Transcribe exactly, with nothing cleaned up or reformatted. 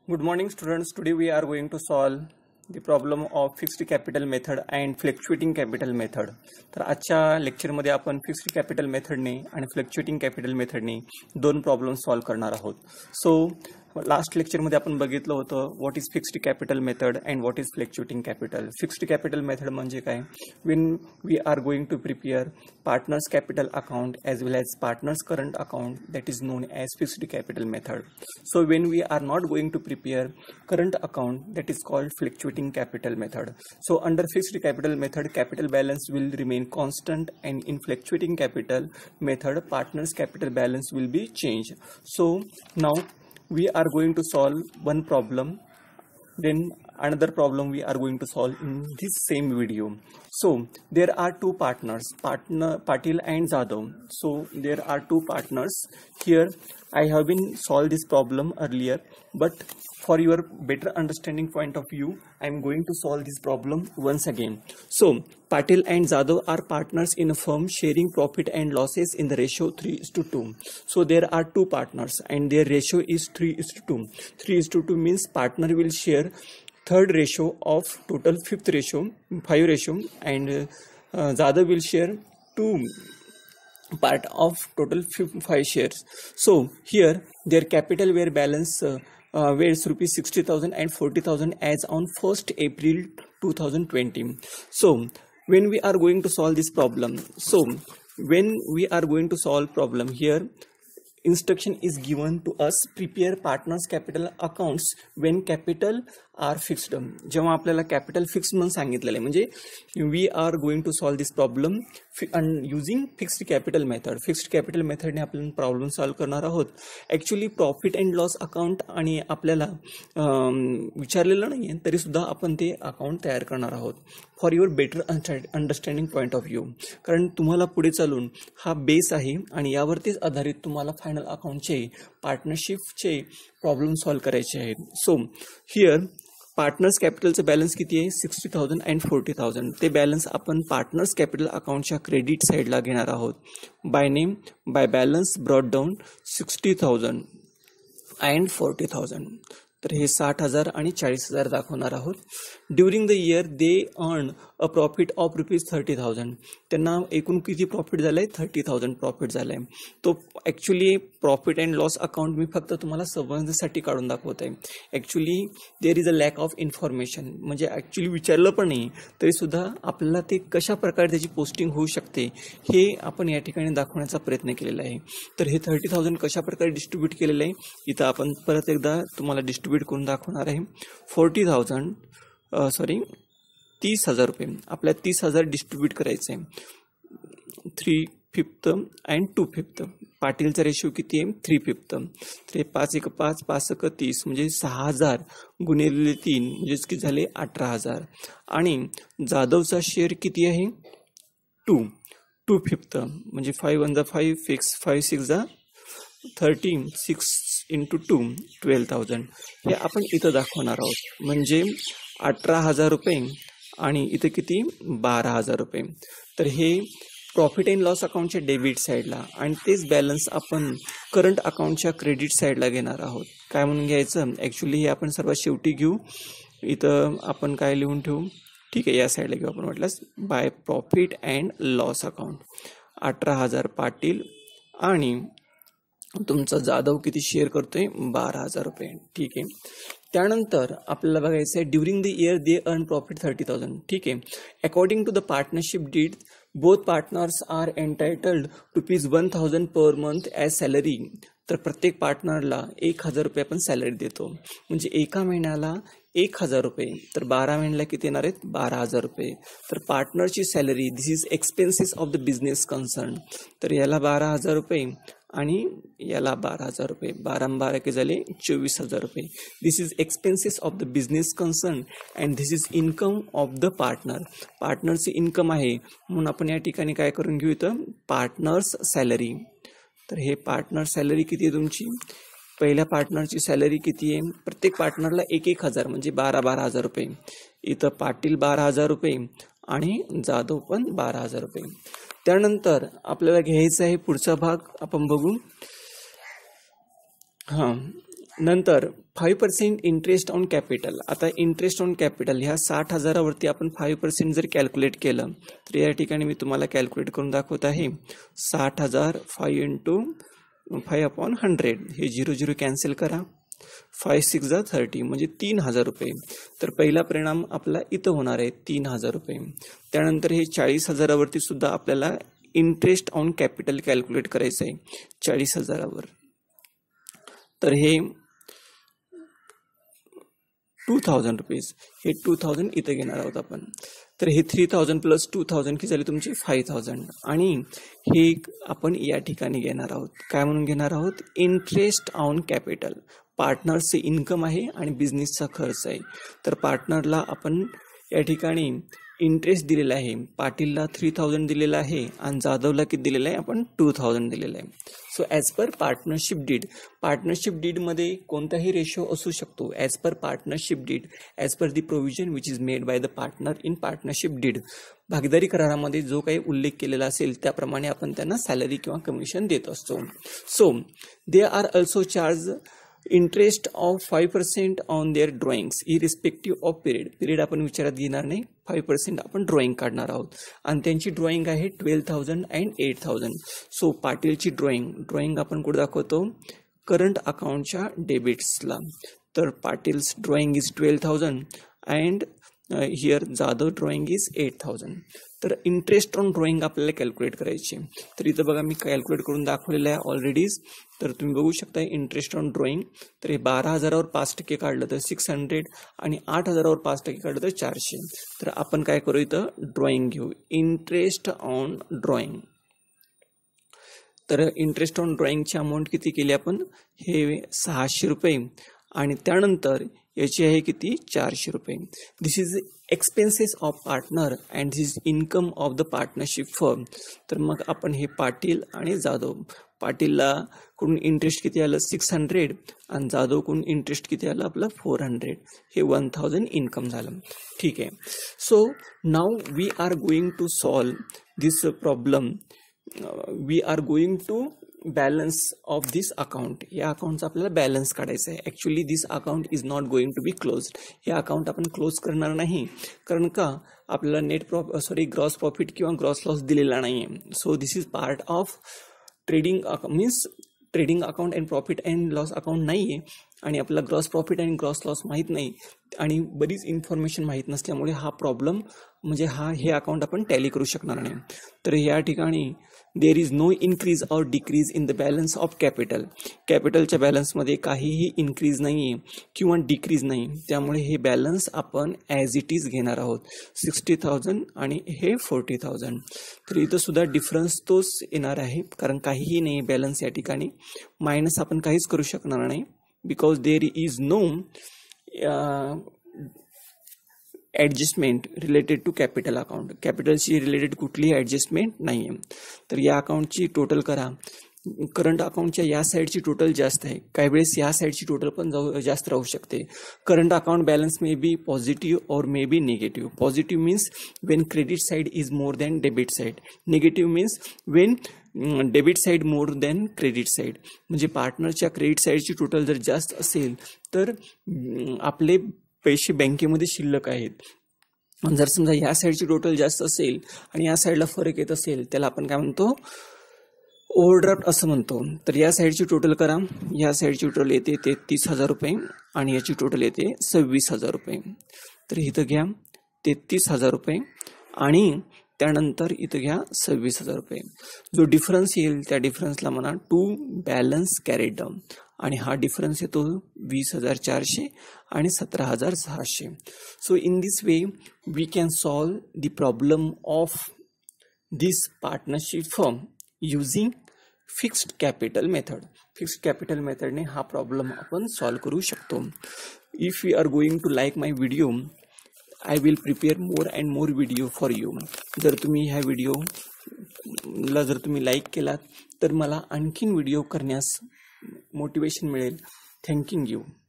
Good morning students. Today we are going to solve the problem of fixed capital method and fluctuating capital method. तर आजच्या लेक्चरमध्ये आपण fixed capital मेथडने आणि fluctuating capital मेथडने दोन problem solve करणार आहोत. So last लेक्चरमध्ये आपण बघितलं होतं what is fixed capital method and what is fluctuating capital. Fixed capital method म्हणजे काय? When we are going to prepare partners capital account as well as partners current account, that is known as fixed capital method. So when we are not going to prepare current account, that is called fluctuating capital method. So under fixed capital method, capital balance will remain constant, and in fluctuating capital method, partners capital balance will be changed. So now we are going to solve one problem, then another problem we are going to solve in this same video. So there are two partners, partner Patil and Jadhav. So there are two partners here. I have been solved this problem earlier, but for your better understanding point of view, I am going to solve this problem once again. So Patil and Jadhav are partners in a firm sharing profit and losses in the ratio three is to two. So there are two partners and their ratio is three is to two. three is to two means partner will share third ratio of total fifth ratio, five ratio, and uh, Jadhav will share two part of total five shares. So here their capital were balance uh, uh, was rupees sixty thousand and forty thousand as on first April two thousand twenty. So when we are going to solve this problem, so when we are going to solve problem here, instruction is given to us prepare partners capital accounts when capital are fixed. जेव्हा आपल्याला capital fix म्हणून सांगितलेलं आहे म्हणजे we are going to solve this problem using fixed capital method. Fixed capital मेथडने आपण problem solve करणार आहोत. Actually profit and loss account आणि आपल्याला विचारलेलं नाही आहे तरी सुद्धा आपण ते अकाउंट तयार करणार आहोत for your better understanding point of view. कारण तुम्हाला पुढे चालून हा बेस आहे आणि यावरतीच आधारित तुम्हाला फायनल अकाउंटचे पार्टनरशिपचे प्रॉब्लेम सॉल्व करायचे आहेत. सो हिअर पार्टनर्स कॅपिटलचं बॅलन्स किती आहे? Sixty thousand and forty thousand. ते बॅलन्स आपण पार्टनर्स कॅपिटल अकाउंटच्या क्रेडिट साईडला घेणार आहोत. By name by balance brought down sixty thousand and forty thousand. तर हे साठ हजार आणि चाळीस हजार दाखवणार आहोत. During the year they earn a profit of rupees thirty thousand. त्यांना एकूण किती प्रॉफिट झालंय? थर्टी थाउजंड प्रॉफिट झालंय. तो actually profit and loss account मी फक्त तुम्हाला समजण्यासाठी काढून दाखवत आहे. Actually there is a lack of information, म्हणजे ॲक्च्युली विचारलं पण नाही तरी सुद्धा आपल्याला ते कशा प्रकारे त्याची पोस्टिंग होऊ शकते हे आपण या ठिकाणी दाखवण्याचा प्रयत्न केलेला आहे. तर हे थर्टी थाउजंड कशा प्रकारे डिस्ट्रीब्यूट केलेलं आहे इथं आपण परत एकदा तुम्हाला डिस्ट्रीब्यूट करून दाखवणार आहे. फोर्टी थाउजंड सॉरी तीस हजार रुपये आपल्या तीस हजार डिस्ट्रीब्यूट करायचे आहे. Three fifth and two fifth. पाटीलचा रेशो किती आहे? Three fifth. तर हे पाच एक पाच पाच एक तीस म्हणजे सहा हजार गुणिले तीन म्हणजेच किती झाले? अठरा हजार. आणि जाधवचा शेअर किती आहे? टू टू फिफ्थ म्हणजे फाईव्ह वन जा फाईव्ह फिक्स फाईव्ह सिक्स जा thirteen six into two twelve thousand. हे आपण इथं दाखवणार आहोत. म्हणजे अठरा हजार रुपये आणि इथं किती? बारा हजार रुपये. तर हे प्रॉफिट अँड लॉस अकाउंटच्या डेबिट साईडला आणि तेच बॅलन्स आपण करंट अकाउंटच्या क्रेडिट साईडला घेणार आहोत. काय म्हणून घ्यायचं? ॲक्च्युली हे आपण सर्वात शेवटी घेऊ. इथं आपण काय लिहून ठेवू? ठीक आहे, या साईडला घेऊ आपण. म्हटलं by profit and loss account अठरा हजार पाटील आणि तुमचा जाधव किती शेअर करतोय? बारा हजार रुपये. ठीक आहे. त्यानंतर आपल्याला बघायचं आहे during the year they earn profit thirty thousand. ठीक आहे. According to the partnership deed both partners are entitled rupees one thousand per month as salary. तर प्रत्येक पार्टनरला एक हजार रुपये आपण सॅलरी देतो म्हणजे एका महिन्याला एक हजार रुपये. तर बारा महिन्याला किती येणार आहेत? बारा हजार रुपये. तर पार्टनरची salary this is expenses of the business concern. तर याला बारा हजार रुपये आणि याला बारा हजार रुपये. बारा बारा के झाले चोवीस हजार रुपये. This is expenses of the business concern and this is income of the partner. पार्टनरची इन्कम आहे म्हणून आपण या ठिकाणी काय करून घेऊ इथं? Partners salary. तर हे पार्टनर सॅलरी किती आहे तुमची? पहिल्या पार्टनरची सॅलरी किती आहे? प्रत्येक पार्टनरला एक एक हजार म्हणजे बारा बारा हजार रुपये. इथं पाटील बारा हजार रुपये आणि जाधव पण बारा हजार रुपये. त्यानंतर आपल्याला घ्यायचा आहे पुढचा भाग आपण बघू. हां नंतर five percent interest on capital. आता इंटरेस्ट ऑन कॅपिटल ह्या साठ हजारावरती आपण फाईव्ह पर्सेंट जर कॅल्क्युलेट केलं तर या ठिकाणी मी तुम्हाला कॅल्क्युलेट करून दाखवत आहे. साठ हजार five into five upon hundred, हे झिरो झिरो कॅन्सल करा. फाईव्ह सिक्स जा थर्टी म्हणजे तीन हजार रुपये. तर पहिला परिणाम आपला इथं होणार आहे तीन हजार रुपये. त्यानंतर हे चाळीस हजारावरती सुद्धा आपल्याला इंटरेस्ट ऑन कॅपिटल कॅल्क्युलेट करायचं आहे चाळीस हजारावर. तर हे टू थाउजंड रुपीज, हे टू थाउजंड इथे घेणार आहोत आपण. तर हे three thousand plus two thousand की झाली तुमची फाईव्ह थाउजंड. आणि हे आपण या ठिकाणी घेणार आहोत, काय म्हणून घेणार आहोत, इंटरेस्ट ऑन कॅपिटल. पार्टनरचे इन्कम आहे आणि बिझनेसचा खर्च आहे. तर पार्टनरला आपण या ठिकाणी इंटरेस्ट दिलेला आहे. पाटीलला थ्री थाउजंड दिलेला आहे आणि जाधवला किती दिलेला आहे, आपण टू थाउजंड दिलेला आहे. So as per partnership deed, partnership डीडमध्ये कोणताही रेशो असू शकतो. As per partnership deed, as per the provision which is made by the partner in partnership deed, भागीदारी करारामध्ये जो काही उल्लेख केलेला असेल त्याप्रमाणे आपण त्यांना सॅलरी किंवा कमिशन देत असतो. So they are also charge interest of five percent on their drawings irrespective of period. Period आपण विचारात घेणार नाही, फाईव्ह पर्सेंट आपण ड्रॉइंग काढणार आहोत. आणि त्यांची ड्रॉइंग आहे twelve thousand and eight thousand. So पाटीलची ड्रॉइंग ड्रॉइंग आपण कुठे दाखवतो, करंट अकाउंटच्या डेबिट्सला. तर Patil's drawing is twelve thousand and here Jadhav drawing is eight thousand. तर इंटरेस्ट ऑन ड्रॉइंग आपल्याला कॅल्क्युलेट करायची. तर इथं बघा मी कॅल्क्युलेट करून दाखवलेलं आहे ऑलरेडीज. तर तुम्ही बघू शकता इंटरेस्ट ऑन ड्रॉइंग. तर हे बारा हजारावर पाच टक्के काढलं तर सिक्स हंड्रेड आणि आठ हजारावर पाच टक्के काढलं तर चारशे. तर आपण काय करू, इथं ड्रॉइंग घेऊ, इंटरेस्ट ऑन ड्रॉइंग. तर इंटरेस्ट ऑन ड्रॉइंगची अमाऊंट किती केली आपण, हे सहाशे रुपये आणि त्यानंतर याची आहे किती, चारशे रुपये. This is expenses of partner and this is income of the partnership firm. तर मग आपण हे पाटील आणि जाधव, पाटीलला कडून इंटरेस्ट किती आलं सिक्स हंड्रेड आणि जाधव कडून इंटरेस्ट किती आलं आपलं फोर हंड्रेड, हे वन थाउजंड इन्कम झालं. ठीक आहे. So now we are going to solve this problem. We are going to balance of this account. या अकाउंटचा आपल्याला बॅलन्स काढायचा आहे. Actually this account is not going to be close. हे अकाउंट आपण क्लोज करणार नाही, कारण का आपल्याला net prof sorry gross profit किंवा ग्रॉस लॉस दिलेला नाही आहे. So this is part of trading means trading account and profit and loss account नाही आहे. आणि आपल्याला ग्रॉस प्रॉफिट आणि ग्रॉस लॉस माहीत नाही आणि बरीच इन्फॉर्मेशन माहीत नसल्यामुळे हा प्रॉब्लेम म्हणजे हा हे अकाउंट आपण टॅली करू शकणार नाही. तर या ठिकाणी there is no increase or decrease in the balance of capital. कॅपिटलच्या बॅलन्समध्ये काहीही इन्क्रीज नाही आहे किंवा डिक्रीज नाही. त्यामुळे हे बॅलन्स आपण ॲज इट इज घेणार आहोत, सिक्स्टी थाउजंड आणि हे फोर्टी थाउजंड. तर इथं सुद्धा डिफरन्स तोच येणार आहे, कारण काहीही नाही बॅलन्स या ठिकाणी. मायनस आपण काहीच करू शकणार नाही, because there is no adjustment related to capital account. कॅपिटलशी रिलेटेड कुठलीही ॲडजस्टमेंट नाही आहे. तर या अकाउंटची टोटल करा. करंट अकाउंटच्या या साईडची टोटल जास्त आहे, काही वेळेस या साईडची टोटल पण जाऊ जास्त राहू शकते. Current account balance may be positive और may be negative. Positive means when credit side is more than debit side. Negative means when debit side more than credit side. म्हणजे पार्टनरच्या क्रेडिट साईडची टोटल जर जास्त असेल तर आपले पैसे बँकेमध्ये शिल्लक आहेत. जर समजा या साईडची टोटल जास्त असेल आणि या साईडला फरक येत असेल, त्याला आपण काय म्हणतो, ओव्हरड्राफ्ट असं म्हणतो. तर या साईडची टोटल करा. या साईडची टोटल येते तेहतीस हजार रुपये आणि याची टोटल येते सव्वीस हजार रुपये. तर इथं घ्या तेहतीस हजार रुपये आणि त्यानंतर इथं घ्या सव्वीस हजार रुपये. जो डिफरन्स येईल त्या डिफरन्सला म्हणा टू बॅलन्स कॅरीड डाऊन. आणि हा डिफरन्स येतो वीस हजार चारशे आणि सतरा हजार सहाशे. So in this way we can solve the problem of this partnership firm using fixed capital method. Fixed capital मेथडने हा प्रॉब्लेम आपण सॉल्व करू शकतो. If you are going to like my video, I will prepare more and more video for you. जर तुम्ही ह्या व्हिडिओला जर तुम्ही लाईक केलात तर मला आणखीन व्हिडिओ करण्यास मोटिवेशन मिळेल. Thanking you.